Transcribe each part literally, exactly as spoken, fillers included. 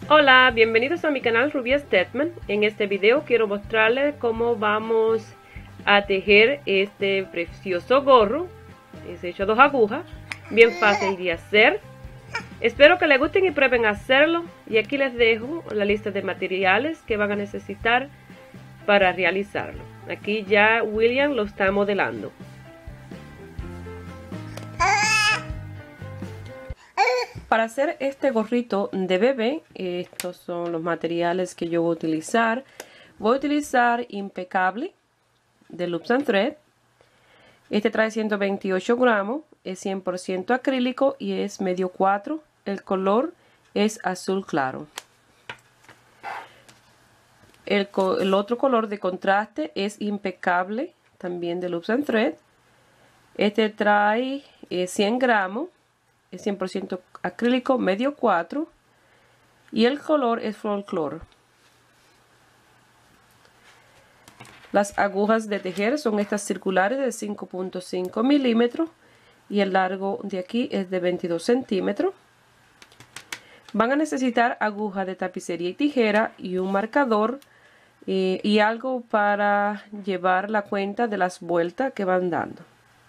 Hola, bienvenidos a mi canal Rubia Stedman. En este video quiero mostrarles cómo vamos a tejer este precioso gorro. Es hecho a dos agujas, bien fácil de hacer. Espero que les gusten y prueben hacerlo. Y aquí les dejo la lista de materiales que van a necesitar para realizarlo. Aquí ya William lo está modelando. Para hacer este gorrito de bebé, estos son los materiales que yo voy a utilizar. Voy a utilizar Impecable de Loops and Thread. Este trae ciento veintiocho gramos, es cien por ciento acrílico y es medio cuatro. El color es azul claro. El, el otro color de contraste es Impecable, también de Loops and Thread. Este trae eh, cien gramos. Es cien por ciento acrílico, medio cuatro, y el color es folklore. Las agujas de tejer son estas circulares de cinco punto cinco milímetros y el largo de aquí es de veintidós centímetros. Van a necesitar aguja de tapicería y tijera y un marcador eh, y algo para llevar la cuenta de las vueltas que van dando.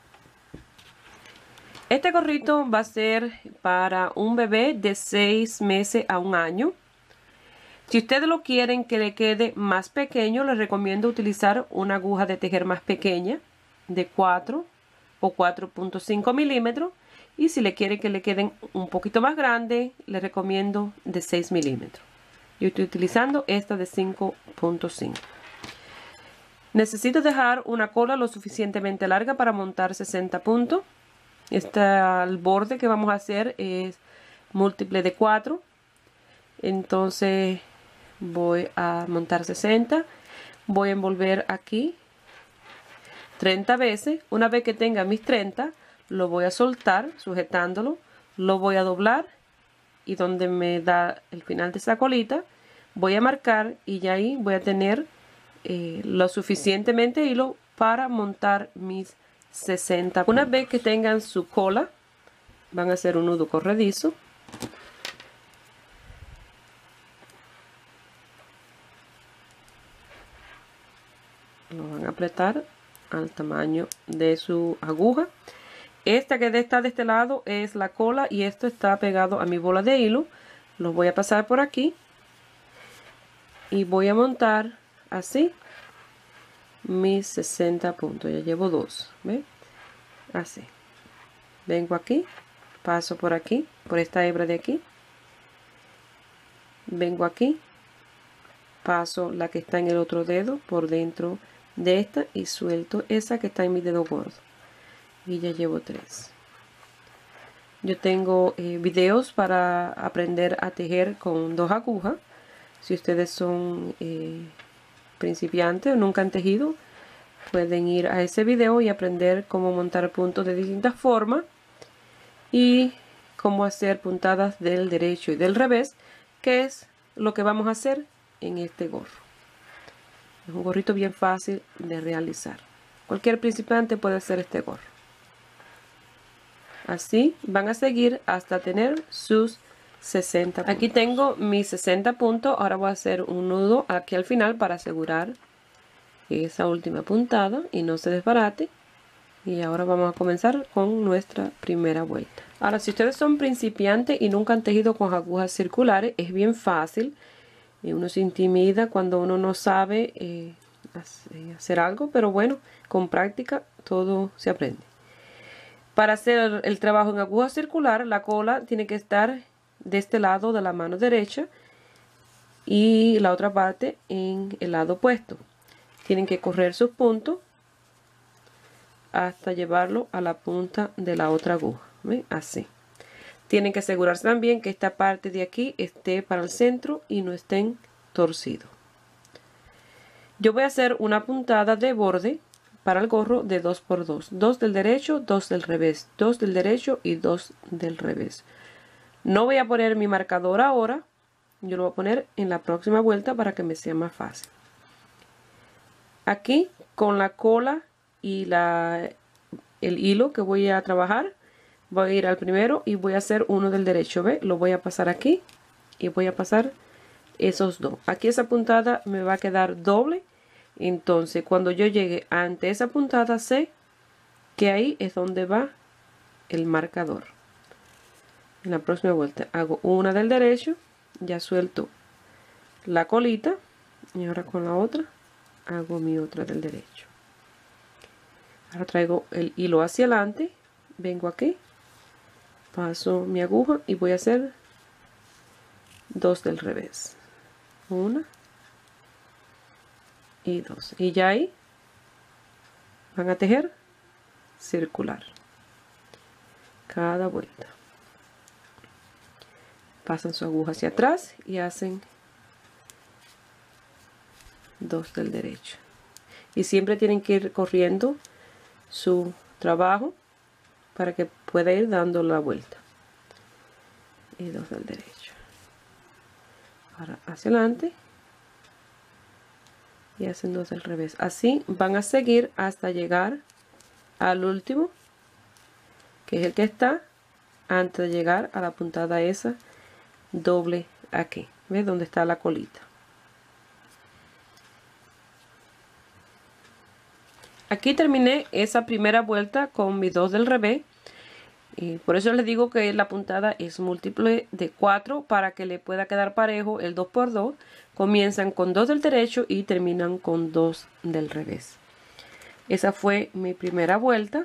Este gorrito va a ser para un bebé de seis meses a un año. Si ustedes lo quieren que le quede más pequeño, les recomiendo utilizar una aguja de tejer más pequeña, de cuatro o cuatro punto cinco milímetros. Y si le quieren que le queden un poquito más grande, les recomiendo de seis milímetros. Yo estoy utilizando esta de cinco punto cinco. Necesito dejar una cola lo suficientemente larga para montar sesenta puntos. Este el borde que vamos a hacer es múltiple de cuatro, entonces voy a montar sesenta, voy a envolver aquí treinta veces. Una vez que tenga mis treinta, lo voy a soltar sujetándolo, lo voy a doblar y donde me da el final de esa colita voy a marcar y ya ahí voy a tener eh, lo suficientemente hilo para montar mis sesenta. Una vez que tengan su cola, van a hacer un nudo corredizo. Lo van a apretar al tamaño de su aguja. Esta que está de este lado es la cola y esto está pegado a mi bola de hilo. Lo voy a pasar por aquí y voy a montar así mis sesenta puntos. Ya llevo dos, ¿ven? Así. Vengo aquí, paso por aquí, por esta hebra de aquí. Vengo aquí, paso la que está en el otro dedo por dentro de esta y suelto esa que está en mi dedo gordo. Y ya llevo tres. Yo tengo eh, videos para aprender a tejer con dos agujas. Si ustedes son eh, principiantes o nunca han tejido, pueden ir a ese video y aprender cómo montar puntos de distintas formas y cómo hacer puntadas del derecho y del revés, que es lo que vamos a hacer en este gorro. Es un gorrito bien fácil de realizar. Cualquier principiante puede hacer este gorro. Así van a seguir hasta tener sus sesenta puntos. Aquí tengo mis sesenta puntos. Ahora voy a hacer un nudo aquí al final para asegurar esa última puntada y no se desbarate. Y ahora vamos a comenzar con nuestra primera vuelta. Ahora, si ustedes son principiantes y nunca han tejido con agujas circulares, es bien fácil. Y uno se intimida cuando uno no sabe eh, hacer algo, pero bueno, con práctica todo se aprende. Para hacer el trabajo en aguja circular, la cola tiene que estar de este lado de la mano derecha y la otra parte en el lado opuesto. Tienen que correr sus puntos hasta llevarlo a la punta de la otra aguja. ¿Ven? Así. Tienen que asegurarse también que esta parte de aquí esté para el centro y no estén torcidos. Yo voy a hacer una puntada de borde para el gorro de dos por dos. dos del derecho, dos del revés. dos del derecho y dos del revés. No voy a poner mi marcador ahora. Yo lo voy a poner en la próxima vuelta para que me sea más fácil. Aquí con la cola y la, el hilo que voy a trabajar, voy a ir al primero y voy a hacer uno del derecho. ¿Ve? Lo voy a pasar aquí y voy a pasar esos dos. Aquí esa puntada me va a quedar doble. Entonces cuando yo llegue ante esa puntada, sé que ahí es donde va el marcador. En la próxima vuelta hago una del derecho, ya suelto la colita y ahora con la otra hago mi otra del derecho. Ahora traigo el hilo hacia adelante, vengo aquí, paso mi aguja y voy a hacer dos del revés. Una y dos. Y ya ahí van a tejer circular cada vuelta. Pasan su aguja hacia atrás y hacen dos del derecho. Y siempre tienen que ir corriendo su trabajo para que pueda ir dando la vuelta. Y dos del derecho. Ahora hacia adelante y hacen dos del revés. Así van a seguir hasta llegar al último, que es el que está antes de llegar a la puntada esa doble aquí. ¿Ves? Donde está la colita. Aquí terminé esa primera vuelta con mis dos del revés. Y por eso les digo que la puntada es múltiple de cuatro para que le pueda quedar parejo el dos por dos. Comienzan con dos del derecho y terminan con dos del revés. Esa fue mi primera vuelta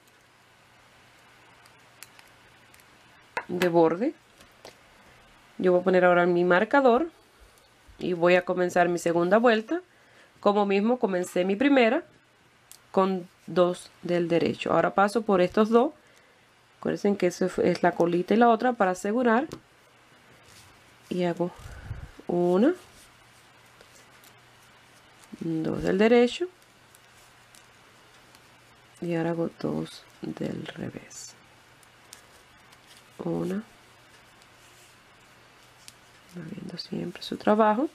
de borde. Yo voy a poner ahora mi marcador y voy a comenzar mi segunda vuelta. Como mismo comencé mi primera con dos del derecho. Ahora paso por estos dos. Acuérdense que eso es la colita y la otra para asegurar. Y hago una, dos del derecho. Y ahora hago dos del revés. Una. Viendo siempre su trabajo.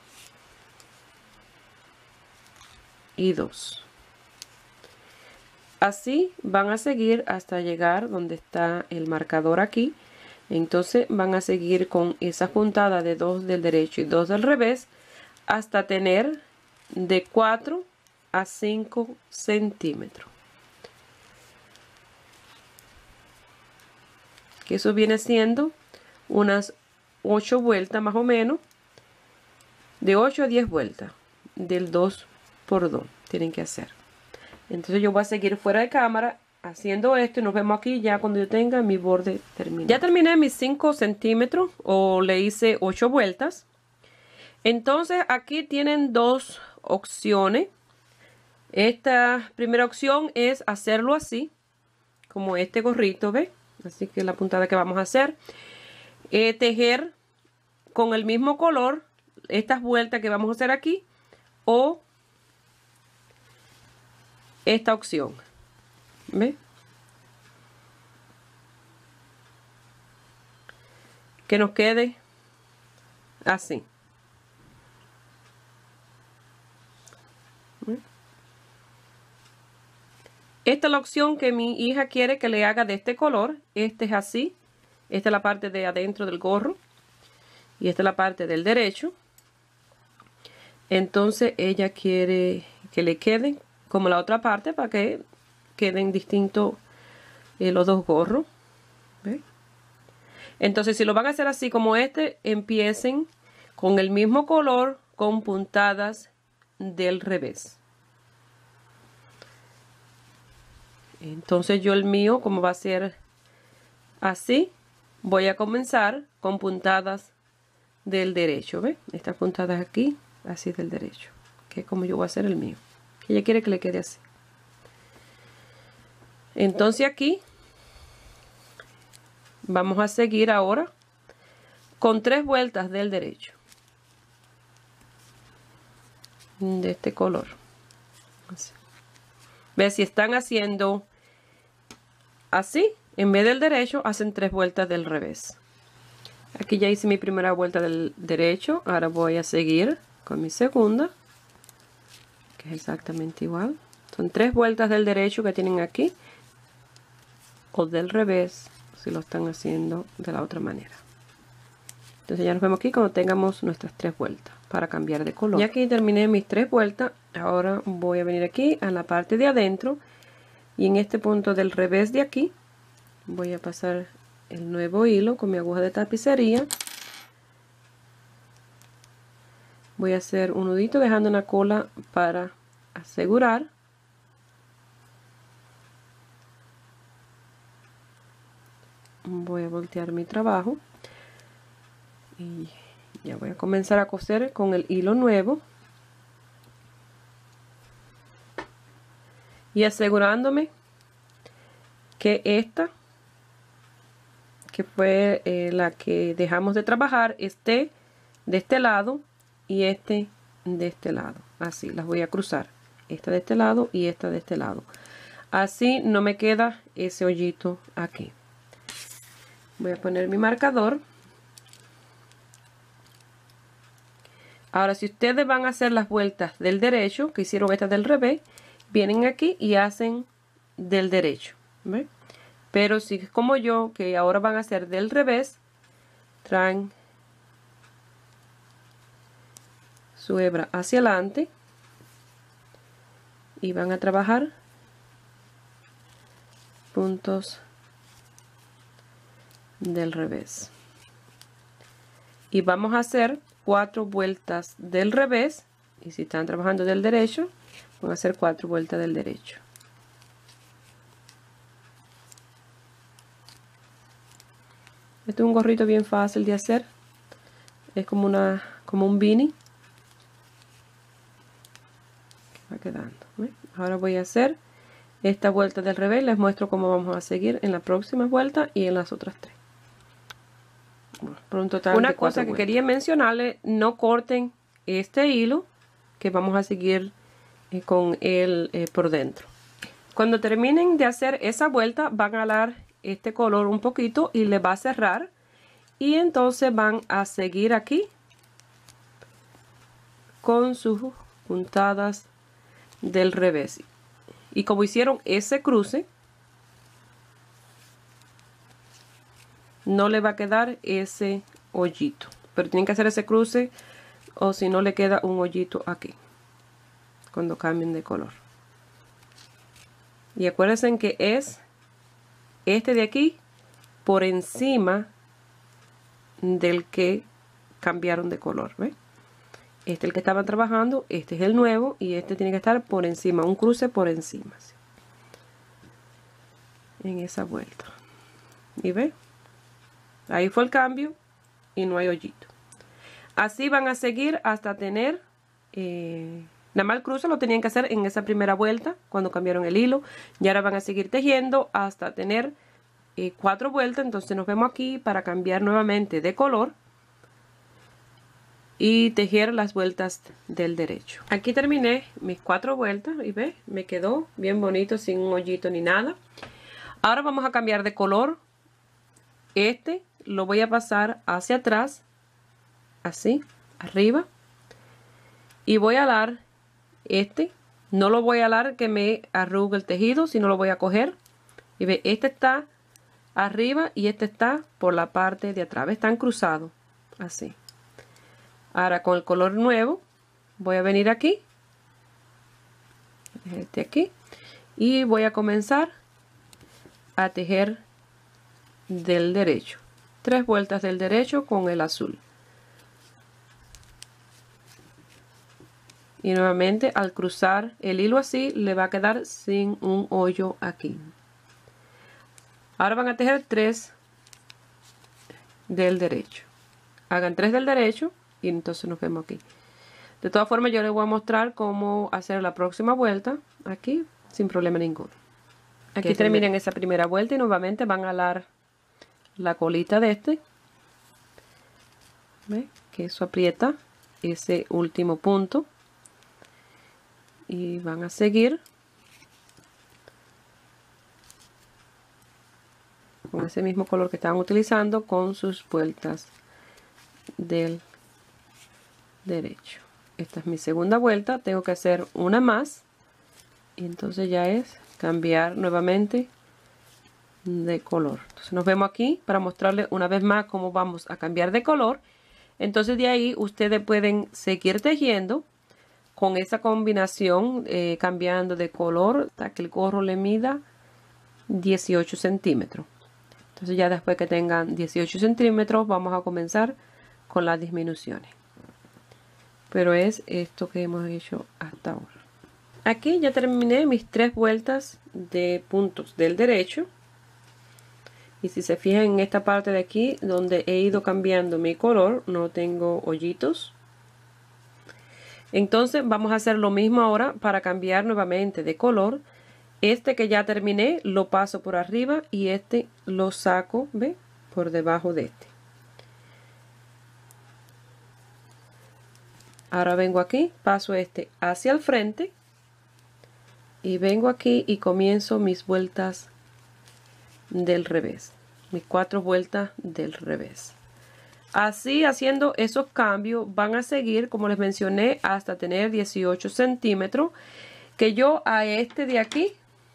Y dos. Así van a seguir hasta llegar donde está el marcador aquí. Entonces van a seguir con esa puntada de dos del derecho y dos del revés hasta tener de cuatro a cinco centímetros. Que eso viene siendo unas ocho vueltas más o menos. De ocho a diez vueltas del dos por dos tienen que hacer. Entonces yo voy a seguir fuera de cámara haciendo esto y nos vemos aquí ya cuando yo tenga mi borde terminado. Ya terminé mis cinco centímetros o le hice ocho vueltas. Entonces aquí tienen dos opciones. Esta primera opción es hacerlo así, como este gorrito, ¿ve? Así que la puntada que vamos a hacer. Eh, tejer con el mismo color estas vueltas que vamos a hacer aquí o esta opción, ¿ve? Que nos quede así. ¿Ve? Esta es la opción que mi hija quiere que le haga de este color. Este es así. Esta es la parte de adentro del gorro. Y esta es la parte del derecho. Entonces ella quiere que le queden como la otra parte para que queden distintos eh, los dos gorros. ¿Ve? Entonces si lo van a hacer así como este, empiecen con el mismo color con puntadas del revés. Entonces yo el mío, como va a ser así, voy a comenzar con puntadas del derecho. ¿Ve? Estas puntadas aquí, así del derecho, que es como yo voy a hacer el mío. Ella quiere que le quede así. Entonces aquí vamos a seguir ahora con tres vueltas del derecho de este color. Así. Ve, si están haciendo así, en vez del derecho hacen tres vueltas del revés. Aquí ya hice mi primera vuelta del derecho. Ahora voy a seguir con mi segunda, que es exactamente igual. Son tres vueltas del derecho que tienen aquí, o del revés si lo están haciendo de la otra manera. Entonces ya nos vemos aquí cuando tengamos nuestras tres vueltas para cambiar de color. Y aquí terminé mis tres vueltas. Ahora voy a venir aquí a la parte de adentro y en este punto del revés de aquí voy a pasar el nuevo hilo con mi aguja de tapicería. Voy a hacer un nudito dejando una cola para asegurar. Voy a voltear mi trabajo y ya voy a comenzar a coser con el hilo nuevo y asegurándome que esta, que fue eh, la que dejamos de trabajar, esté de este lado y este de este lado. Así las voy a cruzar, esta de este lado y esta de este lado. Así no me queda ese hoyito aquí. Voy a poner mi marcador. Ahora, si ustedes van a hacer las vueltas del derecho, que hicieron estas del revés, vienen aquí y hacen del derecho, ¿ve? Pero si es como yo, que ahora van a hacer del revés, traen su hebra hacia adelante y van a trabajar puntos del revés. Y vamos a hacer cuatro vueltas del revés. Y si están trabajando del derecho, van a hacer cuatro vueltas del derecho. Este es un gorrito bien fácil de hacer. Es como una como un beanie que va quedando, ¿eh? Ahora voy a hacer esta vuelta del revés. Les muestro cómo vamos a seguir en la próxima vuelta y en las otras tres. Bueno, por un total Una de cosa que vueltas. Quería mencionarles: no corten este hilo que vamos a seguir eh, con él eh, por dentro. Cuando terminen de hacer esa vuelta, van a alar este color un poquito y le va a cerrar, y entonces van a seguir aquí con sus puntadas del revés. Y como hicieron ese cruce, no le va a quedar ese hoyito, pero tienen que hacer ese cruce o si no le queda un hoyito aquí cuando cambien de color. Y acuérdense que es este de aquí por encima del que cambiaron de color, ¿ve? Este es el que estaban trabajando, este es el nuevo y este tiene que estar por encima, un cruce por encima, ¿sí? En esa vuelta. ¿Y ve? Ahí fue el cambio y no hay hoyito. Así van a seguir hasta tener eh, nada más el cruce lo tenían que hacer en esa primera vuelta cuando cambiaron el hilo, y ahora van a seguir tejiendo hasta tener eh, cuatro vueltas. Entonces nos vemos aquí para cambiar nuevamente de color y tejer las vueltas del derecho. Aquí terminé mis cuatro vueltas y ve, me quedó bien bonito sin un hoyito ni nada. Ahora vamos a cambiar de color. Este lo voy a pasar hacia atrás, así, arriba, y voy a alar este. No lo voy a alar que me arrugue el tejido, sino lo voy a coger. Y ve, este está arriba y este está por la parte de atrás. Están cruzados, así. Ahora con el color nuevo voy a venir aquí, este aquí, y voy a comenzar a tejer del derecho. Tres vueltas del derecho con el azul. Y nuevamente al cruzar el hilo así le va a quedar sin un hoyo aquí. Ahora van a tejer tres del derecho. Hagan tres del derecho y entonces nos vemos aquí. De todas formas yo les voy a mostrar cómo hacer la próxima vuelta aquí sin problema ninguno. Aquí terminan esa primera vuelta y nuevamente van a alar la colita de este. ¿Ve? Que eso aprieta ese último punto. Y van a seguir con ese mismo color que estaban utilizando con sus vueltas del derecho. Esta es mi segunda vuelta, tengo que hacer una más y entonces ya es cambiar nuevamente de color. Entonces nos vemos aquí para mostrarles una vez más cómo vamos a cambiar de color. Entonces de ahí ustedes pueden seguir tejiendo con esa combinación, eh, cambiando de color hasta que el gorro le mida dieciocho centímetros. Entonces ya después que tengan dieciocho centímetros vamos a comenzar con las disminuciones. Pero es esto que hemos hecho hasta ahora. Aquí ya terminé mis tres vueltas de puntos del derecho. Y si se fijan en esta parte de aquí donde he ido cambiando mi color, no tengo hoyitos. Entonces vamos a hacer lo mismo ahora para cambiar nuevamente de color. Este que ya terminé lo paso por arriba y este lo saco, ¿ve? Por debajo de este. Ahora vengo aquí, paso este hacia el frente y vengo aquí y comienzo mis vueltas del revés, mis cuatro vueltas del revés. Así, haciendo esos cambios, van a seguir, como les mencioné, hasta tener dieciocho centímetros, que yo a este de aquí,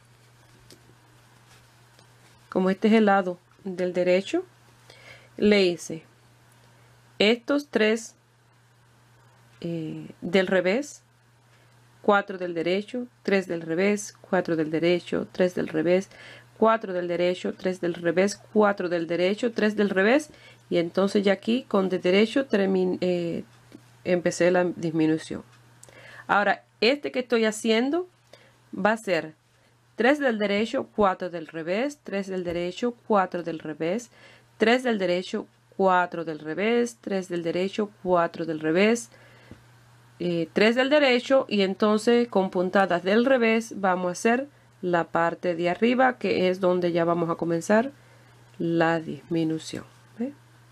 como este es el lado del derecho, le hice estos tres eh, del revés, cuatro del derecho, tres del revés, cuatro del derecho, tres del revés, cuatro del derecho, tres del revés, cuatro del derecho, tres del revés, y entonces ya aquí con de derecho terminé, eh, empecé la disminución. Ahora este que estoy haciendo va a ser tres del derecho, cuatro del revés, tres del derecho, cuatro del revés, tres del derecho, cuatro del revés, tres del derecho, cuatro del revés, eh, tres del derecho, y entonces con puntadas del revés vamos a hacer la parte de arriba, que es donde ya vamos a comenzar la disminución. ¿Ve?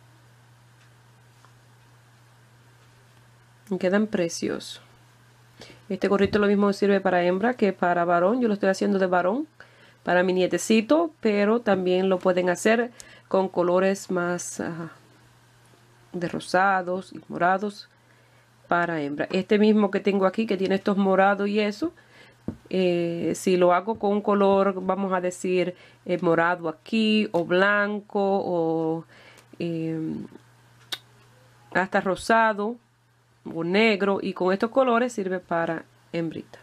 Quedan preciosos. Este gorrito lo mismo sirve para hembra que para varón. Yo lo estoy haciendo de varón para mi nietecito, pero también lo pueden hacer con colores más uh, de rosados y morados para hembra. Este mismo que tengo aquí, que tiene estos morados y eso, Eh, si lo hago con un color, vamos a decir eh, morado aquí, o blanco, o eh, hasta rosado o negro, y con estos colores sirve para hembrita.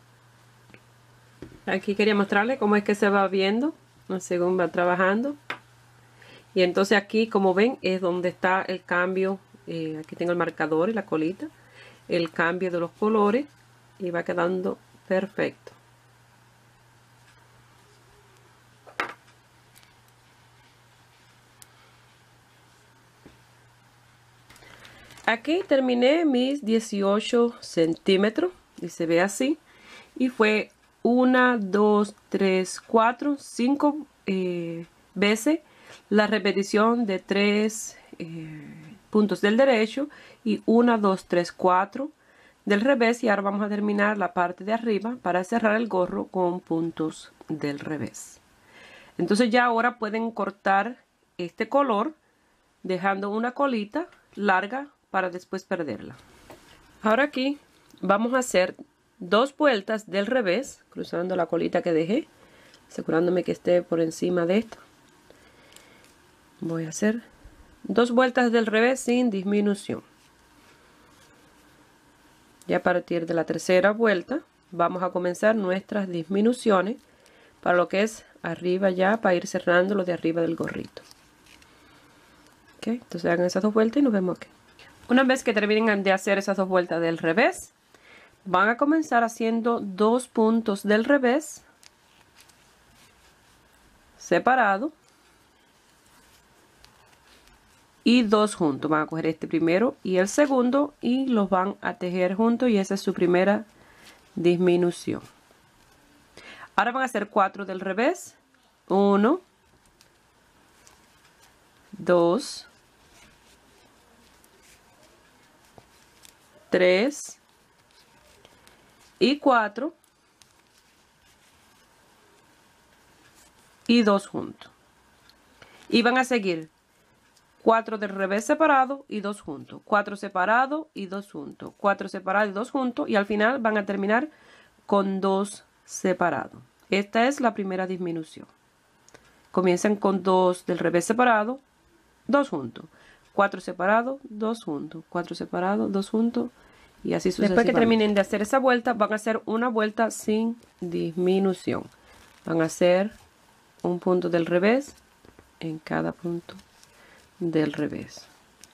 Aquí quería mostrarles cómo es que se va viendo según va trabajando. Y entonces aquí, como ven, es donde está el cambio. Eh, aquí tengo el marcador y la colita, el cambio de los colores, y va quedando perfecto. Aquí terminé mis dieciocho centímetros y se ve así. Y fue una, dos, tres, cuatro, cinco eh, veces la repetición de tres eh, puntos del derecho y una, dos, tres, cuatro del revés. Y ahora vamos a terminar la parte de arriba para cerrar el gorro con puntos del revés. Entonces ya ahora pueden cortar este color dejando una colita larga para después perderla. Ahora aquí vamos a hacer dos vueltas del revés, cruzando la colita que dejé, asegurándome que esté por encima de esta. Voy a hacer dos vueltas del revés sin disminución. Y a partir de la tercera vuelta vamos a comenzar nuestras disminuciones para lo que es arriba, ya para ir cerrando lo de arriba del gorrito. Ok, entonces hagan esas dos vueltas y nos vemos aquí. Una vez que terminen de hacer esas dos vueltas del revés, van a comenzar haciendo dos puntos del revés separado y dos juntos. Van a coger este primero y el segundo y los van a tejer juntos, y esa es su primera disminución. Ahora van a hacer cuatro del revés. Uno, dos, tres y cuatro, y dos juntos. Y van a seguir cuatro del revés separado y dos juntos, cuatro separados y dos juntos, cuatro separados y dos juntos, y al final van a terminar con dos separados. Esta es la primera disminución. comienzan con dos del revés separado, dos juntos, cuatro separados, dos juntos, cuatro separados, dos juntos, y así sucesivamente. Después que terminen de hacer esa vuelta, van a hacer una vuelta sin disminución. Van a hacer un punto del revés en cada punto del revés.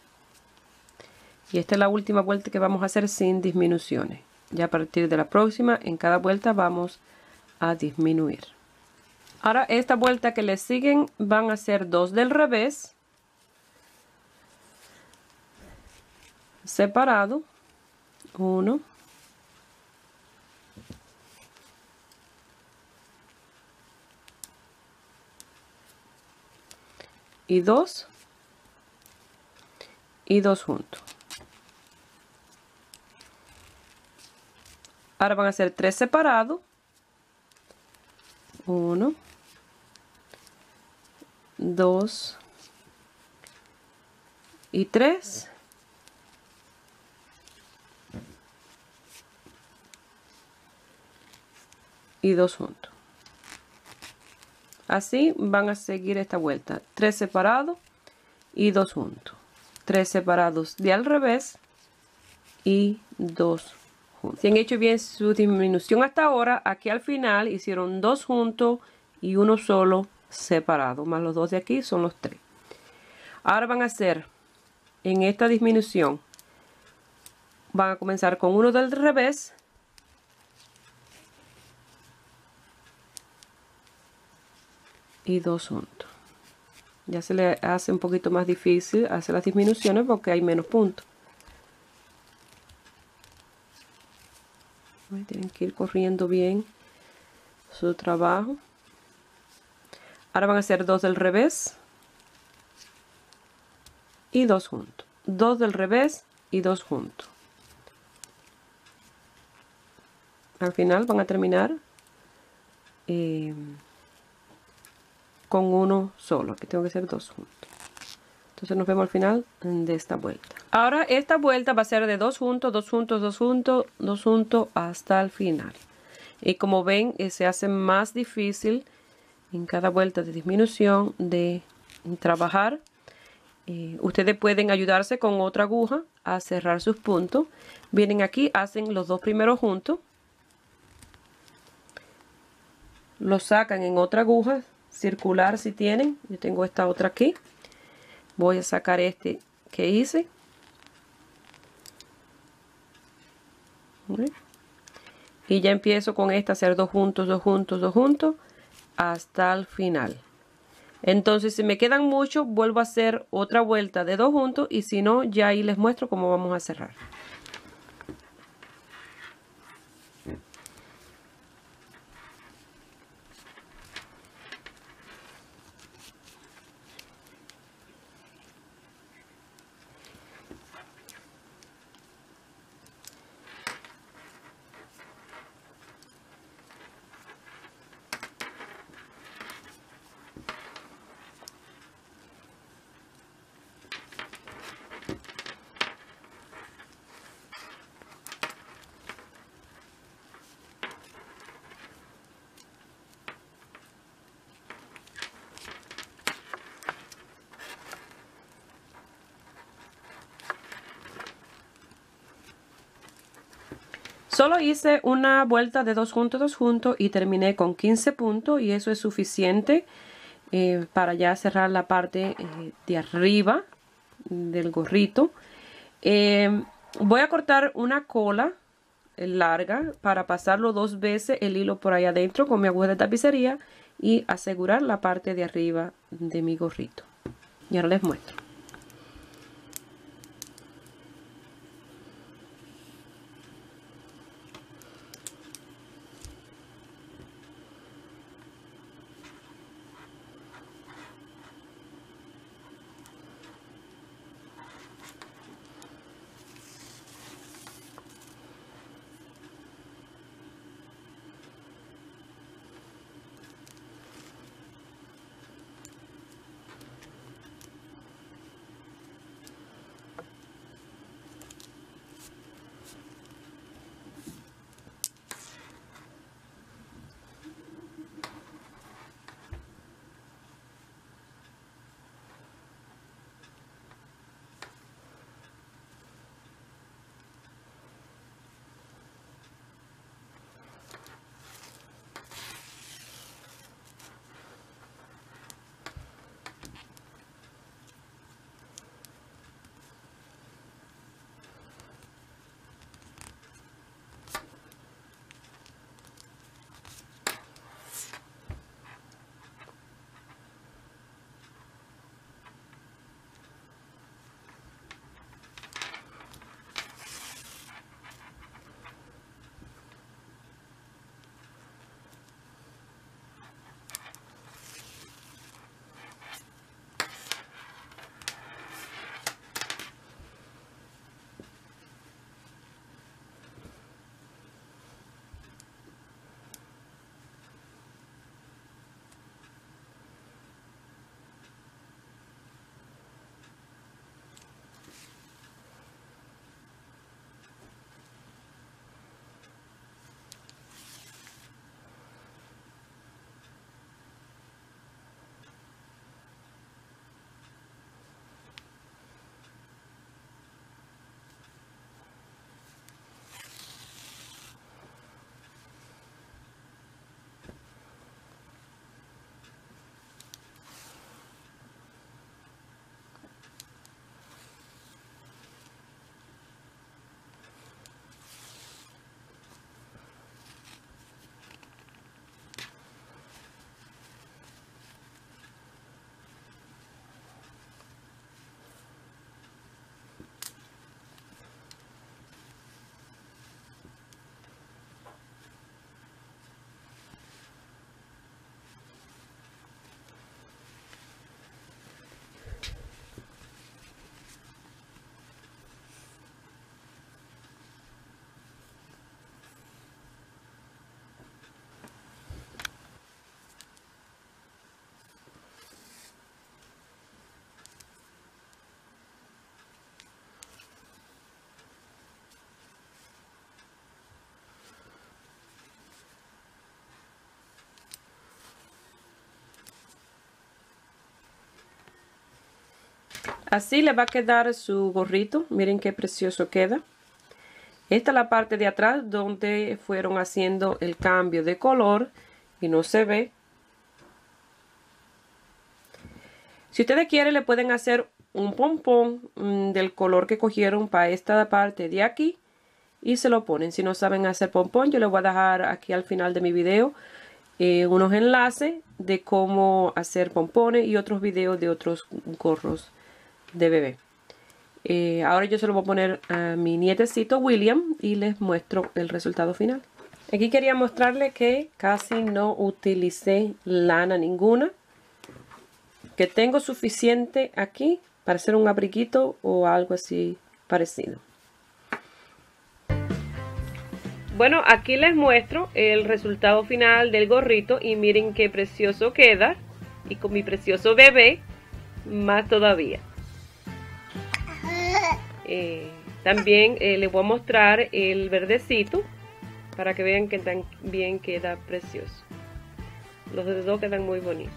Y esta es la última vuelta que vamos a hacer sin disminuciones. Ya a partir de la próxima, en cada vuelta vamos a disminuir. Ahora esta vuelta que le siguen van a ser dos del revés separado, uno, y dos, y dos juntos. Ahora van a ser tres separados, uno, dos y tres. Y dos juntos. Así van a seguir esta vuelta. Tres separados y dos juntos. Tres separados de al revés y dos juntos. Si han hecho bien su disminución hasta ahora, aquí al final hicieron dos juntos y uno solo separado. Más los dos de aquí son los tres. Ahora van a hacer en esta disminución. Van a comenzar con uno del revés. Y dos juntos. Ya se le hace un poquito más difícil hacer las disminuciones porque hay menos puntos. Tienen que ir corriendo bien su trabajo. Ahora van a hacer dos del revés y dos juntos. Dos del revés y dos juntos. Al final van a terminar eh, con uno solo. Aquí tengo que hacer dos juntos. Entonces nos vemos al final de esta vuelta. Ahora esta vuelta va a ser de dos juntos, dos juntos, dos juntos, dos juntos hasta el final. Y como ven, eh, se hace más difícil en cada vuelta de disminución de trabajar. Eh, ustedes pueden ayudarse con otra aguja a cerrar sus puntos. Vienen aquí, hacen los dos primeros juntos. Los sacan en otra aguja circular si tienen. Yo tengo esta otra aquí. Voy a sacar este que hice. Y ya empiezo con esta a hacer dos juntos, dos juntos, dos juntos hasta el final. Entonces si me quedan muchos, vuelvo a hacer otra vuelta de dos juntos y si no, ya ahí les muestro cómo vamos a cerrar. Solo hice una vuelta de dos juntos, dos juntos y terminé con quince puntos y eso es suficiente eh, para ya cerrar la parte eh, de arriba del gorrito. Eh, voy a cortar una cola larga para pasarlo dos veces el hilo por ahí adentro con mi aguja de tapicería y asegurar la parte de arriba de mi gorrito. Y ahora les muestro. Así le va a quedar su gorrito. Miren qué precioso queda. Esta es la parte de atrás donde fueron haciendo el cambio de color y no se ve. Si ustedes quieren, le pueden hacer un pompón mmm, del color que cogieron para esta parte de aquí y se lo ponen. Si no saben hacer pompón, yo les voy a dejar aquí al final de mi video eh, unos enlaces de cómo hacer pompones y otros videos de otros gorros de bebé. Eh, ahora yo se lo voy a poner a mi nietecito William y les muestro el resultado final. Aquí quería mostrarles que casi no utilicé lana ninguna, que tengo suficiente aquí para hacer un abriguito o algo así parecido. Bueno, aquí les muestro el resultado final del gorrito y miren qué precioso queda, y con mi precioso bebé más todavía. Eh, también eh, les voy a mostrar el verdecito para que vean que también queda precioso. Los dos quedan muy bonitos.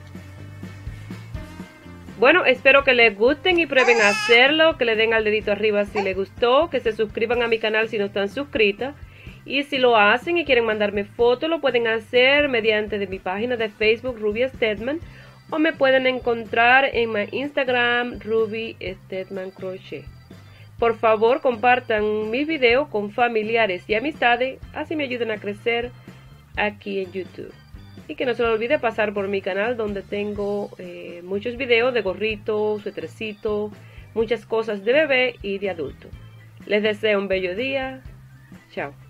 Bueno, espero que les gusten y prueben a hacerlo, que le den al dedito arriba si les gustó, que se suscriban a mi canal si no están suscritas. Y si lo hacen y quieren mandarme fotos, lo pueden hacer mediante de mi página de Facebook, Ruby Stedman, o me pueden encontrar en mi Instagram, Ruby Stedman Crochet. Por favor, compartan mis videos con familiares y amistades, así me ayudan a crecer aquí en YouTube. Y que no se les olvide pasar por mi canal donde tengo eh, muchos videos de gorritos, suétercitos, muchas cosas de bebé y de adulto. Les deseo un bello día. Chao.